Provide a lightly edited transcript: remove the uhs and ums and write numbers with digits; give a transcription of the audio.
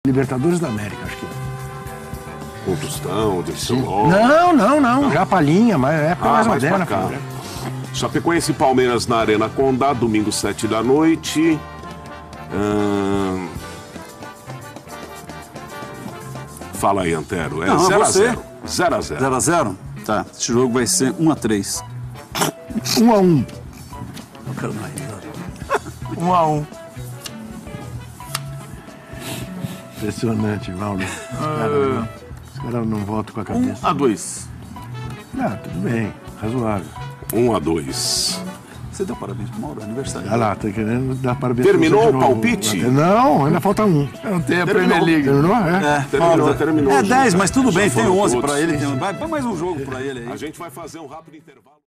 Libertadores da América, acho que é. Com Tostão, Dirceu. Não. Já palhinha, mas é mais moderna. pra cá. Chapecoense e Palmeiras na Arena Condá, domingo 7 da noite. Fala aí, Antero. É 0x0. 0x0. 0x0? Tá, esse jogo vai ser 1x3. 1x1. Eu quero mais. 1x1. Impressionante, Mauro. Os caras não votam com a cabeça. 1x2. Ah, tudo bem. Razoável. 1x2. Você deu parabéns pro Mauro, é aniversário. Olha lá, tá querendo dar parabéns. Terminou pra você de o novo. palpite? Não, ainda falta um. Não tem a Premier League. Terminou? É. Terminou. É 10, mas tudo bem, Já tem foram 11 todos. pra ele. Vai mais um jogo pra ele aí. A gente vai fazer um rápido intervalo.